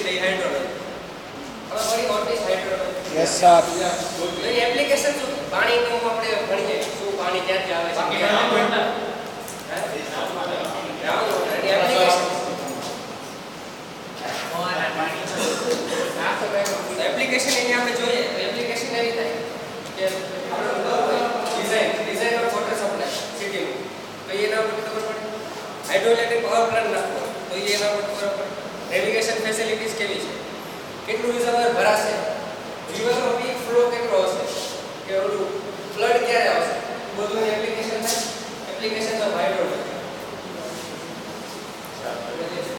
છે એ હાઇડ્રોલોજી. હવે ફરી what is hydrology? Yes sir. તો એ એપ્લિકેશન શું પાણીનું આપણે ભણીએ શું પાણી ક્યાંથી આવે છે એપ્લિકેશન એની આપણે જોઈએ તો એપ્લિકેશન એવી થાય કે ડિઝાઇન ઓફ વોટર સપ્લાય સિટીનું તો એના ઉપર ખબર પડે. હાઇડ્રોઇલેક્ટ્રિક પાવર પ્લાન્ટ નાખવો તો એના ઉપર ખબર પડે. નેવિગેશન ફેસિલિટીઝ કેવી છે, કેટલું રિઝર્વર ભરાશે, રિવરનો પીક ફ્લો કેટલો હશે, કે ઓલું ફ્લડ ક્યારે આવશે, બધું એપ્લિકેશન થાય. Application of hydrology